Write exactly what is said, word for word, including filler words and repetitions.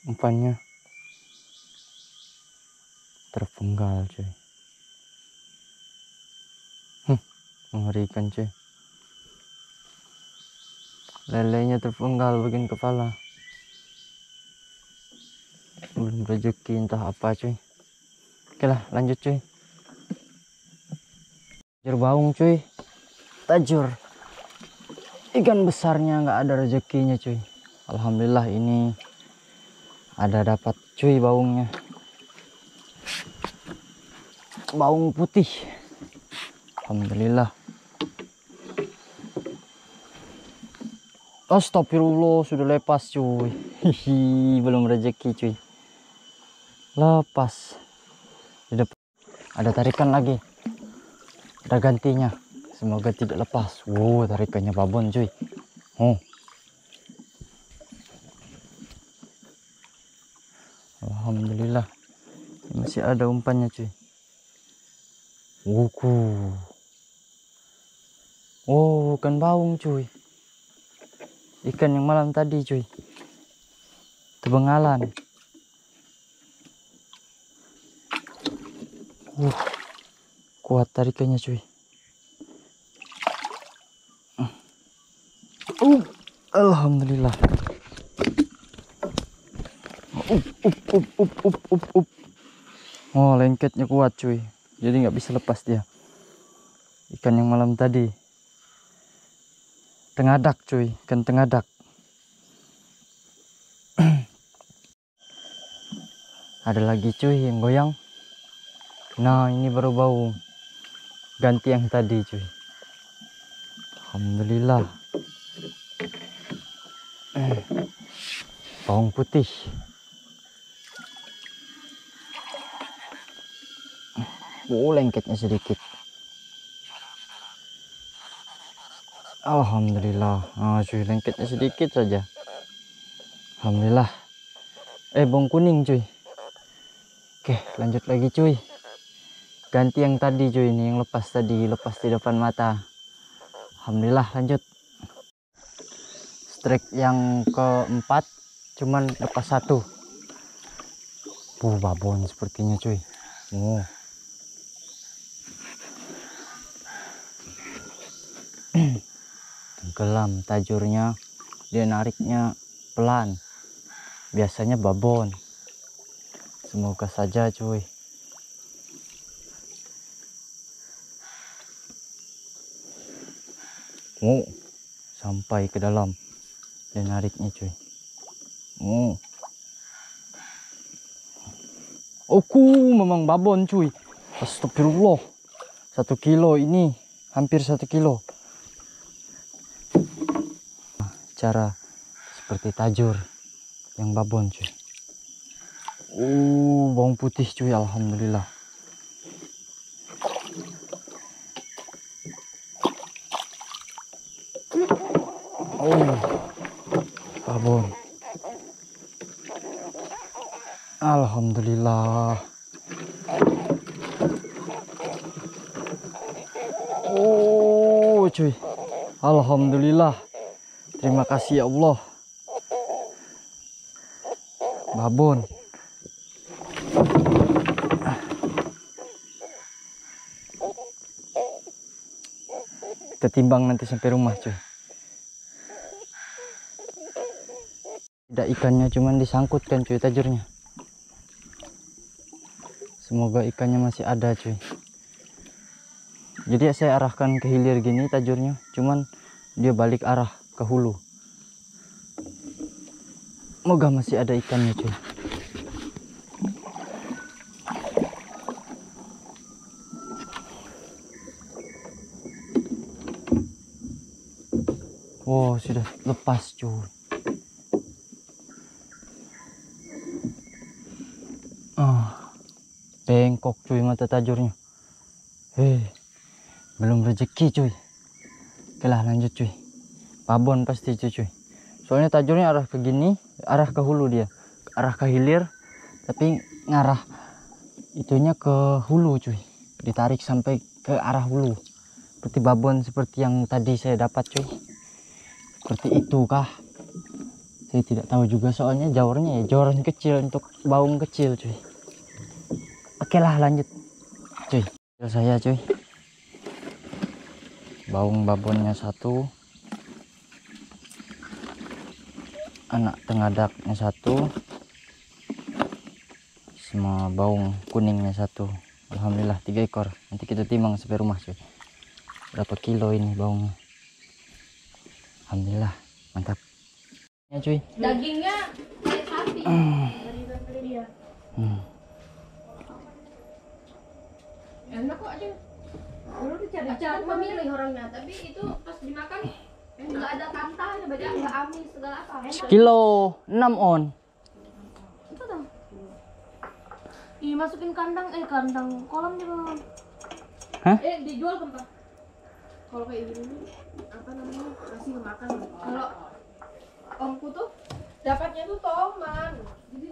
umpannya terpenggal cuy. Hmm, mengerikan cuy. Lelenya terpenggal bagian kepala. Belum rezeki entah apa cuy. Oke lah, lanjut cuy. Tajur baung cuy. Tajur. Ikan besarnya nggak ada rezekinya cuy. Alhamdulillah ini ada dapat cuy baungnya. Baung putih. Alhamdulillah. Astagfirullah, sudah lepas cuy. Hihi, belum rezeki cuy. Lepas. Di depan ada tarikan lagi. Ada gantinya. Semoga tidak lepas. Wow, tarikannya babon cuy. Oh. Alhamdulillah. Masih ada umpannya cuy. Wuku. Oh, bukan baung cuy. Ikan yang malam tadi cuy. Tebengalan. Uh, kuat tarikannya cuy. Uh, Alhamdulillah. Up, up, up, up, up, up, up. Oh, lengketnya kuat cuy. Jadi nggak bisa lepas dia. Ikan yang malam tadi. Tengadak cuy, ikan tengadak. Ada lagi cuy yang goyang. Nah, ini baru bau. Ganti yang tadi cuy. Alhamdulillah. Eh, bawang putih. Oh, lengketnya sedikit. Alhamdulillah. Nah, cuy, lengketnya sedikit saja. Alhamdulillah. Eh, bawang kuning cuy. Oke, lanjut lagi cuy. Ganti yang tadi cuy, ini yang lepas tadi, lepas di depan mata. Alhamdulillah, lanjut. Strike yang keempat, cuman lepas satu. Uh, babon sepertinya cuy. Oh. Tenggelam tajurnya, dia nariknya pelan. Biasanya babon. Semoga saja cuy. Oh, sampai ke dalam dia nariknya cuy. Oh, oku, memang babon cuy. Astagfirullah. Satu kilo ini, hampir satu kilo. Cara seperti tajur yang babon cuy. Uh, bawang putih cuy, alhamdulillah. Oh, babon. Alhamdulillah. Oh, cuy. Alhamdulillah. Terima kasih ya Allah. Babon. Kita timbang nanti sampai rumah cuy. Tidak ikannya, cuman disangkutkan cuy tajurnya. Semoga ikannya masih ada cuy. Jadi saya arahkan ke hilir gini tajurnya, cuman dia balik arah ke hulu. Moga masih ada ikannya cuy. Wow, sudah lepas cuy. Ah, bengkok cuy mata tajurnya. Hei, belum rezeki cuy. Oke lah, lanjut cuy. Babon pasti cuy, cuy. Soalnya tajurnya arah ke gini, arah ke hulu dia, arah ke hilir, tapi ngarah itunya ke hulu cuy. Ditarik sampai ke arah hulu. Seperti babon seperti yang tadi saya dapat cuy. Seperti itu kah? Saya tidak tahu juga soalnya jaurnya ya jauran kecil untuk baung kecil cuy. Oke lah lanjut cuy. Saya cuy. Baung babonnya satu. Anak tengadaknya satu. Sama baung kuningnya satu. Alhamdulillah tiga ekor. Nanti kita timbang sampai rumah cuy. Berapa kilo ini baungnya? Alhamdulillah mantap. Ya cuy. Dagingnya kayak sapi. Hmm. Iya. Hmm. Enak kok aja. Dulu dicari-cari memilih orangnya, tapi itu pas dimakan nggak ada kantanya, banyak nggak amis segala apa. Enak. Kilo enam on. Itu tuh. Ih, masukin kandang, eh kandang kolam juga. Hah? Eh dijual kan Pak? Kalau kayak gini apa namanya kasih makan. Kalau omku tuh dapatnya tuh toman, jadi